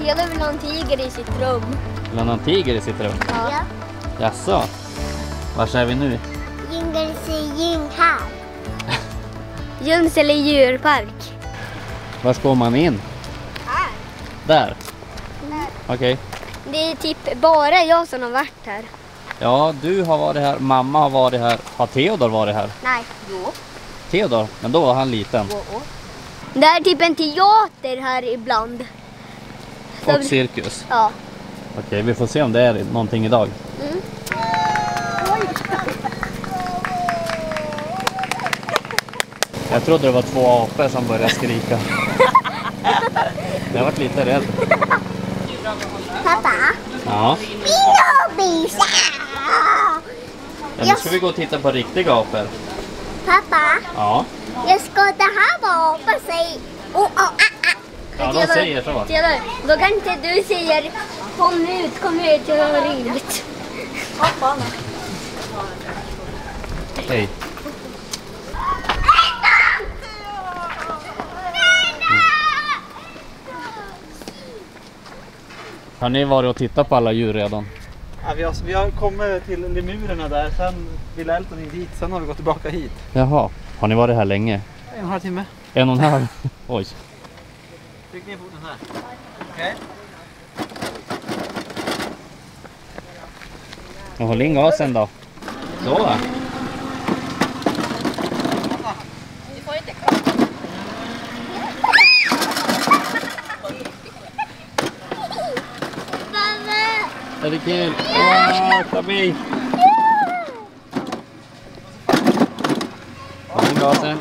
Teodor vill ha en tiger i sitt rum. Vill han ha en tiger i sitt rum? Ja. Jaså? Var är vi nu? Junsele djurpark. Var ska man in? Här. Där? Okej. Det är typ bara jag som har varit här. Ja, du har varit här, mamma har varit här. Har Teodor varit här? Nej. Jo. Teodor? Men då var han liten. Det är typ en teater här ibland. Och cirkus. Ja. Okej, vi får se om det är någonting idag. Mm. Jag trodde det var 2 apor som började skrika. Jag har varit lite rädd. Pappa? Ja. Binobisa! Ja, nu ska vi gå och titta på riktiga apor. Pappa? Ja. Jag ska det här vara apa säg. Ja, de säger så. Teodor, då kan inte du säga kom ut, jag har ringt. Hej. Har ni varit och tittat på alla djur redan? Ja, vi har kommit till lemurerna där, sen vill Elton in hit, sen har vi gått tillbaka hit. Jaha, har ni varit här länge? 1,5 timme. 1,5? Oj. Tryck ner foten här. Okej. Och håll in gasen då. Så. Är det kul? Tabi! Håll in gasen.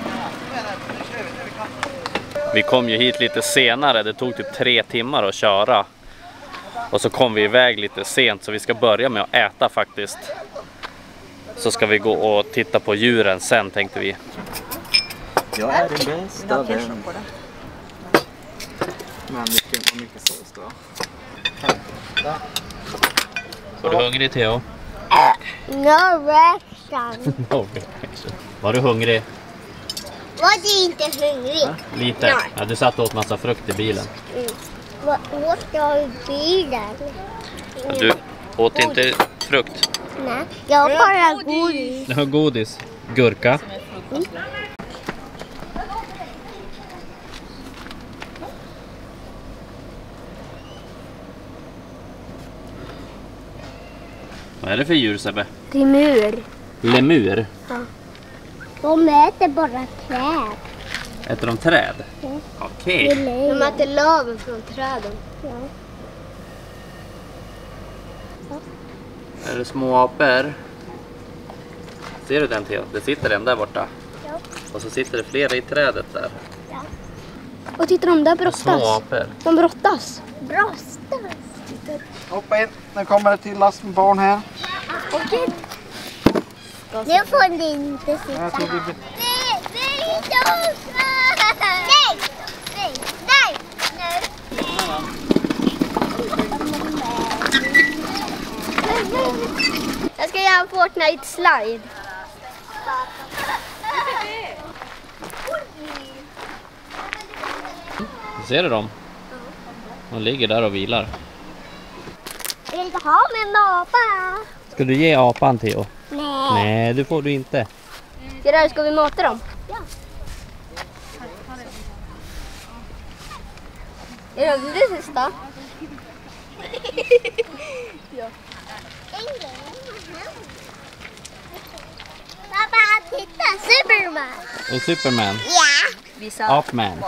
Vi kom ju hit lite senare, det tog typ 3 timmar att köra. Och så kom vi iväg lite sent så vi ska börja med att äta faktiskt. Så ska vi gå och titta på djuren sen tänkte vi. Jag är din bästa vän. Men mycket sås då. Var du hungrig Theo? No reaction. Var du hungrig? Var du inte hungrig? Lite? Ja, du satt och åt massa frukt i bilen. Vad åt jag i bilen? Du åt inte frukt? Nej, jag har bara godis. Du har godis. Gurka. Vad är det för djur Sebbe? Lemur. Lemur? Ja. De äter bara träd. Äter de träd? Ja. Okej. De äter löv från träden. Ja. Är det små apor? Ser du den Theo? Det sitter en där borta. Ja. Och så sitter det flera i trädet där. Ja. Och titta, de där brottas. Små apor. De brottas. Brottas. Hoppa in, nu kommer det till last med barn här. Okej. Nu får ni inte sitta. Jag tror vi... Nej! Jag ska göra en Fortnite slide. Ser du dem? De ligger där och vilar. Jag vill inte ha min apa. Ska du ge apan Theo? Nej. Nej, det får du inte. Ska vi mata dem? Ja. Är det sista? Ja. Pappa, titta! Superman! Är det Superman? Ja! Visa. Apman.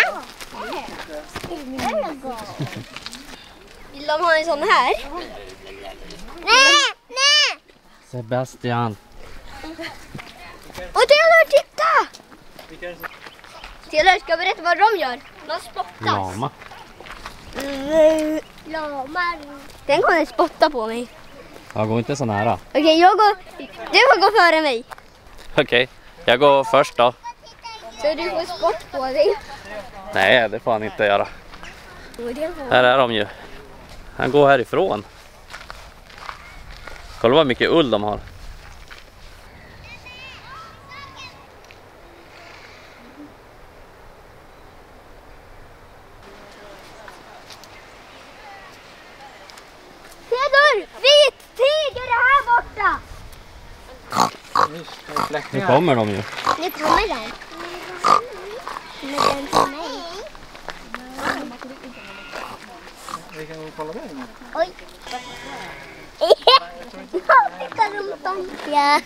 Vill de ha en sån här? Nej! Nej! Sebastian. Och Teodor, titta! Teodor, ska jag berätta vad de gör? De spottas. Lama. Lamar. Den kommer spotta på mig. Jag går inte så nära. Okej, du får gå före mig. Okej, jag går först då. Så du får spott på dig. Nej, det får han inte göra. Här är de ju. Han går härifrån. Kolla vad mycket ull de har. Vit tiger är här borta! Nu kommer de ju. Nu kommer den. Men den till mig. Vi kan kolla där inne. Oj. Titta rumpan. Ja.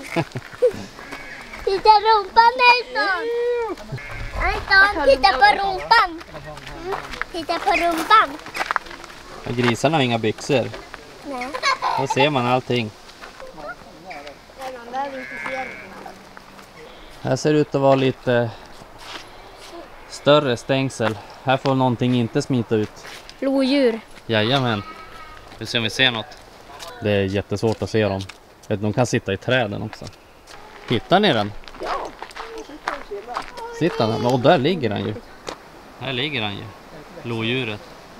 Titta rumpan, Nelson. Nelson, titta på rumpan. Titta på rumpan. Grisarna har inga byxor. Nej. Då ser man allting. Man behöver inte se det. Här ser det ut att vara lite större stängsel. Här får någonting inte smita ut. Lodjur. Jajamän. Vi ser om vi ser något. Det är jättesvårt att se dem. De kan sitta i träden också. Hittar ni den? Ja. Sitter den? Och där ligger den ju. Här ligger den ju. Lodjuret.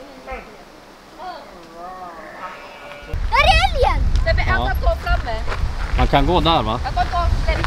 Där är älgen! Det blir Ja. ända på framme. Man kan gå där, va? Jag går där.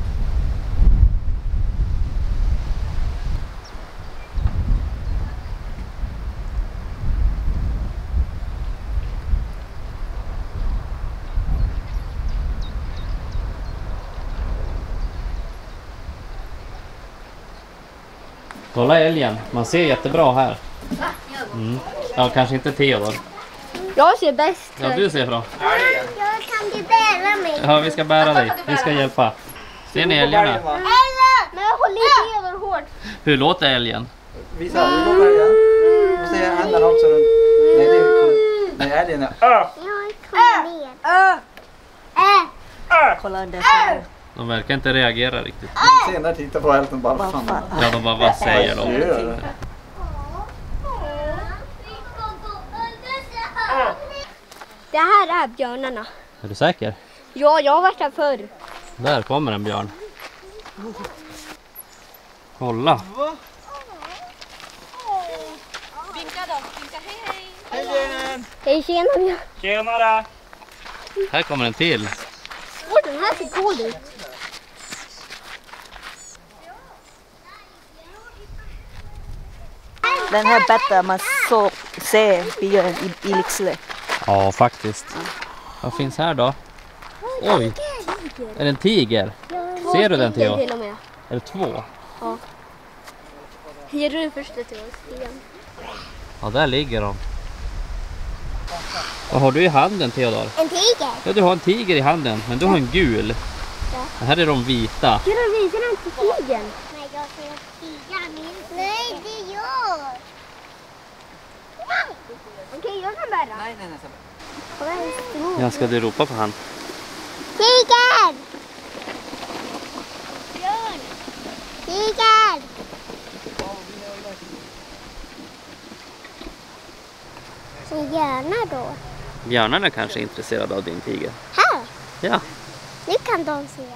Kolla älgen. Man ser jättebra här. Mm. Ja, kanske inte Theodor. Jag ser bäst. Ja, du ser bra. Jag kan du bära mig. Ja, vi ska bära dig. Vi ska hjälpa. Ser ni älgarna? Eller! Men jag håller Theodor hårt. Hur låter älgen? Visa, hur låter älgen? Du ser händerna också runt. Nej, det är cool. Nej, älgen är... Jag kommer ner. Kolla där. De verkar inte reagera riktigt. Senare tittar på älgen bara, vad fan. Ja, de bara, vad säger de? Det här är björnarna. Är du säker? Ja, jag har varit här förr. Där kommer en björn. Kolla. Vinka då. Vinka hej hej. Hej björnen! Hej, tjena björn. Tjenare! Här kommer en till. Åh, den här ser cool ut. Den här bättre man så ser björn i Lycksele. Ja, faktiskt. Vad finns här då? Oj, är det en tiger? Ser du den, Theo? Till och med. Är det två? Ger du den första till oss igen? Ja, där ligger de. Vad har du i handen, Theodor? En tiger. Ja, du har en tiger i handen, men du har en gul. Det här är de vita. Ska du visa den till tigern? Nej, jag ser tigern. Nej, det gör. Okej, jag kan bära. Nej, nej, nej. Kolla, en stor. Ja, ska du ropa på han? Tiger! Björn! Tiger! Så gärna då. Björnarna kanske är intresserade av din tiger. Här! Ja. Nu kan de se.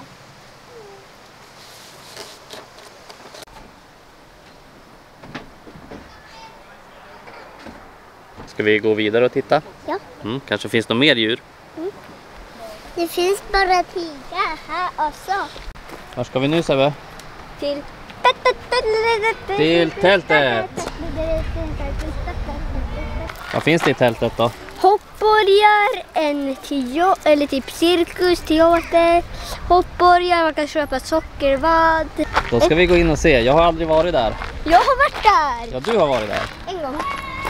Ska vi gå vidare och titta? Ja. Kanske finns det mer djur? Det finns bara tigrar här också. Var ska vi nu, Sebbe? Till Till tältet. Vad finns det i tältet då? Hoppborgar, en eller typ cirkus, teater, hoppborgar, man kan köpa sockervadd. Då ska vi gå in och se. Jag har aldrig varit där. Jag har varit där Ja, du har varit där. en gång.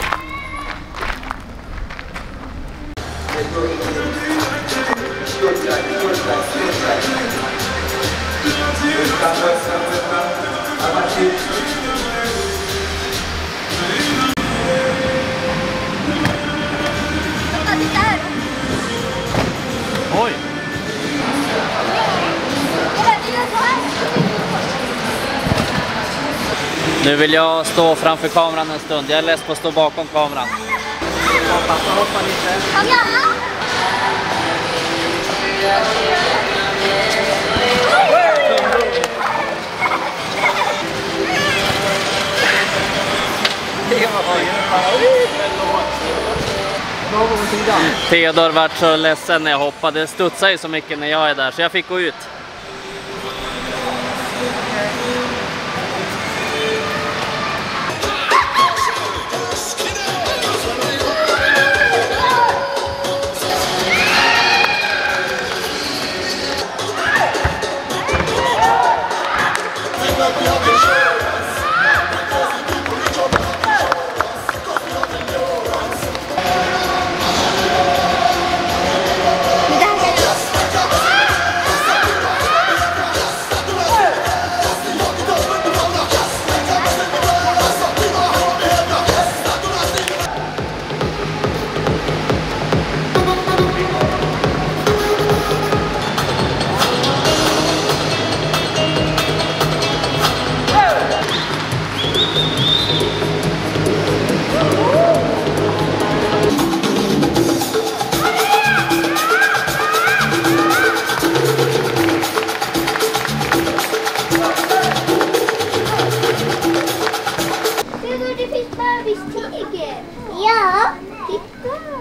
Oj! Nu vill jag stå framför kameran en stund. Jag är less på att stå bakom kameran. Theodor vart så ledsen när jag hoppade. Det studsade ju så mycket när jag är där så jag fick gå ut.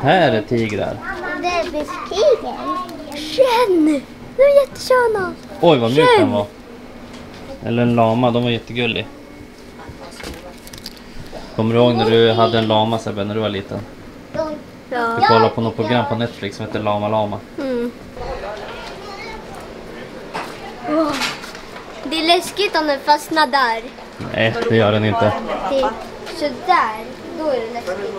Här är tigrar. Det är beskriven. Känn! De är jättesköna. Oj vad mjuk den var. Eller en lama, de var jättegullig. Kommer du ihåg när du hade en lama Sebbe, när du var liten? Ja. Du kollade på något program på Netflix som heter Lama Lama. Mm. Oh. Det är läskigt om den fastnar där. Nej, det gör den inte. Det är sådär. Då är det läskigt.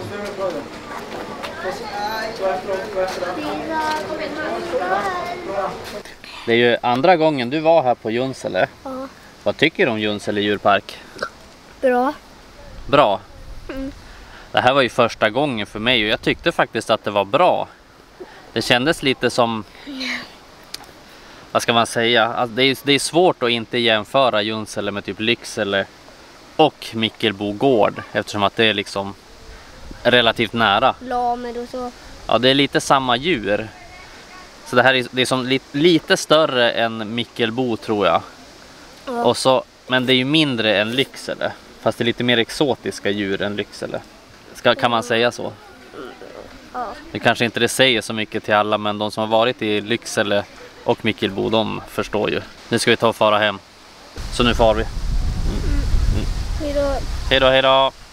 Det är ju andra gången du var här på Junsele. Ja. Vad tycker du om Junsele djurpark? Bra. Bra. Det här var ju första gången för mig och jag tyckte faktiskt att det var bra. Det kändes lite som, vad ska man säga, alltså det är svårt att inte jämföra Junsele med typ Lycksele och Mickelbo gård eftersom att det är liksom relativt nära. Lamer och så. Ja, det är lite samma djur. Så det här är som lite större än Mickelbo tror jag. Ja. Och så, men det är ju mindre än Lycksele. Fast det är lite mer exotiska djur än Lycksele. Kan man säga så? Ja. Det kanske inte det säger så mycket till alla, men de som har varit i Lycksele och Mickelbo, de förstår ju. Nu ska vi ta och fara hem. Så nu far vi. Hejdå. Hej då, hej då.